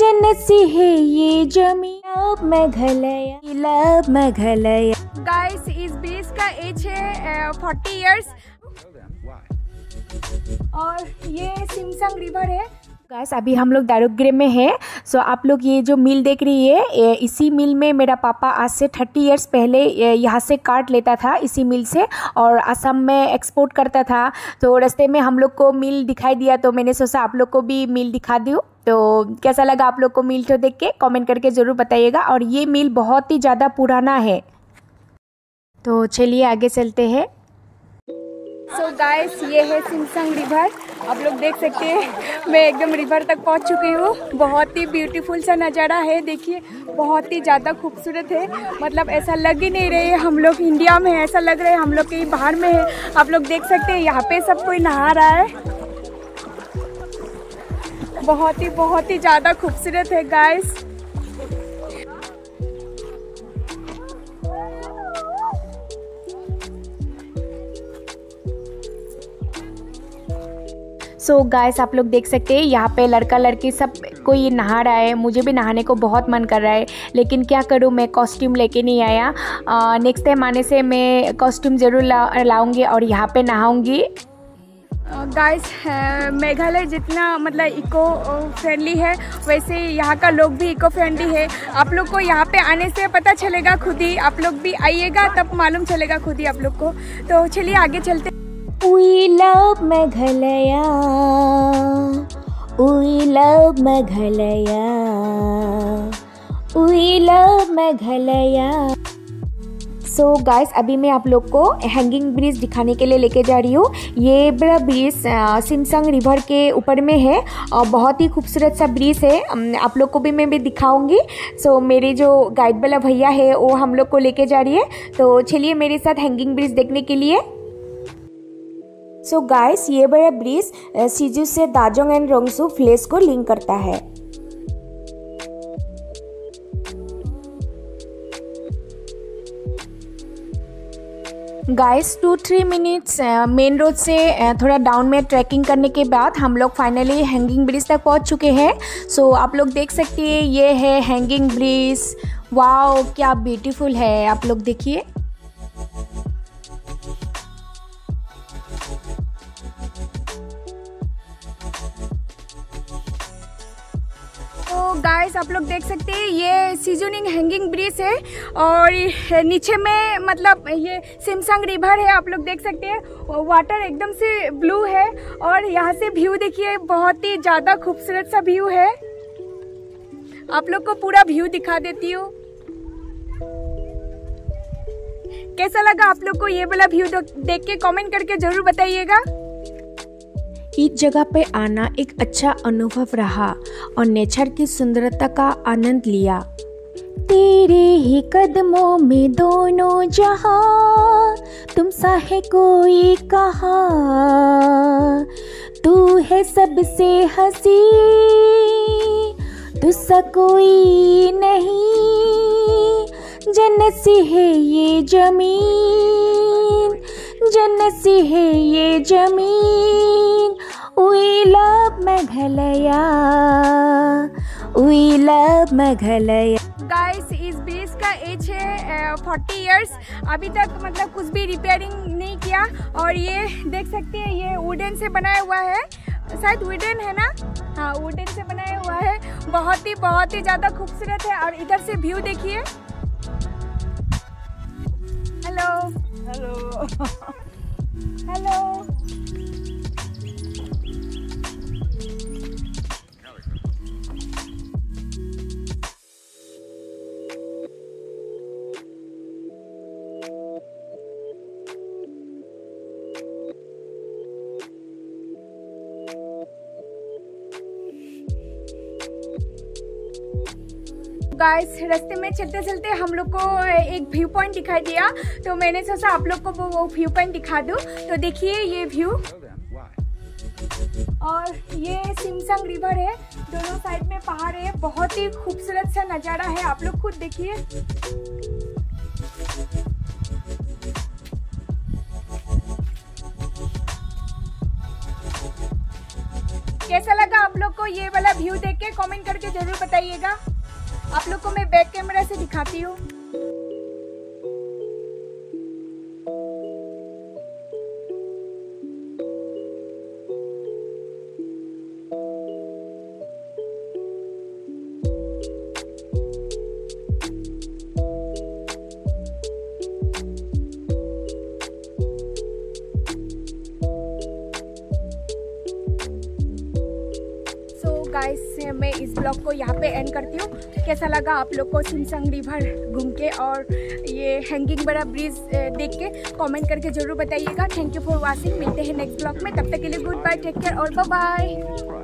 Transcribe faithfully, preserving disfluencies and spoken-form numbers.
जनसी है ये जमीन, love Meghalaya, love Meghalaya. Guys इस ब्रिज का एज है फोर्टी इयर्स और ये सिमसंग रिवर है। गाइस अभी हम लोग दारुग्रे में है। सो आप लोग ये जो मिल देख रही है, इसी मिल में मेरा पापा आज से थर्टी इयर्स पहले यहाँ से काट लेता था इसी मिल से और असम में एक्सपोर्ट करता था। तो रास्ते में हम लोग को मिल दिखाई दिया तो मैंने सोचा आप लोग को भी मिल दिखा दूँ। तो कैसा लगा आप लोग को मिल को देख के कमेंट करके ज़रूर बताइएगा। और ये मिल बहुत ही ज़्यादा पुराना है। तो चलिए आगे चलते हैं। सो so गाइस ये है सिमसंग रिवर, आप लोग देख सकते हैं। मैं एकदम रिवर तक पहुंच चुकी हूँ। बहुत ही ब्यूटीफुल सा नज़ारा है, देखिए बहुत ही ज़्यादा खूबसूरत है। मतलब ऐसा लग ही नहीं रही है हम लोग इंडिया में है, ऐसा लग रहा है हम लोग कहीं बाहर में है। आप लोग देख सकते हैं यहाँ पे सब कोई नहा रहा है। बहुत ही बहुत ही ज़्यादा खूबसूरत है गाइस। सो so गाइस आप लोग देख सकते हैं यहाँ पे लड़का लड़की सब कोई नहा रहा है। मुझे भी नहाने को बहुत मन कर रहा है, लेकिन क्या करूँ मैं कॉस्ट्यूम लेके नहीं आया। नेक्स्ट टाइम आने से मैं कॉस्ट्यूम ज़रूर ला, लाऊंगी और यहाँ पे नहाऊंगी। गाइस uh, मेघालय जितना मतलब इको फ्रेंडली है वैसे यहाँ का लोग भी इको फ्रेंडली है। आप लोग को यहाँ पे आने से पता चलेगा खुद ही, आप लोग भी आइएगा तब मालूम चलेगा खुद ही आप लोग को। तो चलिए आगे चलते। We love Meghalaya, we love Meghalaya, we love Meghalaya। So so guys अभी मैं आप लोग को हैंगिंग ब्रिज दिखाने के लिए लेके जा रही हूँ। ये बड़ा ब्रिज सिमसंग रिवर के ऊपर में है और बहुत ही खूबसूरत सा ब्रिज है। आप लोग को भी मैं भी दिखाऊंगी। सो so, मेरे जो गाइड वाला भैया है वो हम लोग को लेके जा रही है। तो चलिए मेरे साथ हैंगिंग ब्रिज देखने के लिए। सो so गाइस ये बड़ा ब्रिज सिजू से दाजोंग एंड रोंगसू विलेज को लिंक करता है। Guys two three minutes main road से थोड़ा डाउन में ट्रैकिंग करने के बाद हम लोग फाइनली हैंगिंग ब्रिज तक पहुंच चुके हैं। सो so, आप लोग देख सकते हैं ये है हैंगिंग ब्रिज। वाओ क्या ब्यूटीफुल है, आप लोग देखिए। तो गाइस आप लोग देख सकते हैं ये सीजनिंग हैंगिंग ब्रिज है और नीचे में मतलब ये सिमसंग रिवर है। आप लोग देख सकते हैं वाटर एकदम से ब्लू है और यहाँ से व्यू देखिए बहुत ही ज़्यादा खूबसूरत सा व्यू है। आप लोग को पूरा व्यू दिखा देती हूँ। कैसा लगा आप लोग को ये वाला व्यू देख के कमेंट करके ज़रूर बताइएगा। इस जगह पे आना एक अच्छा अनुभव रहा और नेचर की सुंदरता का आनंद लिया। तेरे ही कदमों में दोनों जहां, तुम सा है कोई कहा, तू है सबसे हंसी, तुझसा कोई नहीं, जन्नती है ये जमीन, जन्नती है ये जमीन। We love Meghalaya, we love Meghalaya. Guys इस ब्रिज का एज है फोर्टी इयर्स। अभी तक मतलब कुछ भी रिपेयरिंग नहीं किया और ये देख सकते हैं ये वुडन से बनाया हुआ है, शायद वुडन है ना, हाँ वुडन से बनाया हुआ है। बहुत ही बहुत ही ज़्यादा खूबसूरत है और इधर से व्यू देखिए। Hello hello hello. गाइस रास्ते में चलते चलते हम लोग को एक व्यू पॉइंट दिखाई दिया तो मैंने सोचा आप लोग को वो, वो व्यू पॉइंट दिखा दूं। तो देखिए ये व्यू और ये सिमसंग रिवर है, दोनों साइड में पहाड़ है। बहुत ही खूबसूरत सा नज़ारा है, आप लोग खुद देखिए। कैसा लगा आप लोग को ये वाला व्यू देख के? कमेंट करके जरूर बताइएगा। आप लोग को मैं बैक कैमरा से दिखाती हूँ। गाइस मैं इस ब्लॉग को यहाँ पे एंड करती हूँ। कैसा लगा आप लोग को सिमसंग रिवर घूम के और ये हैंगिंग बड़ा ब्रिज देख के? कमेंट करके जरूर बताइएगा। Thank you for watching. मिलते हैं नेक्स्ट ब्लॉग में, तब तक के लिए गुड बाय, टेक केयर और बाय बाय।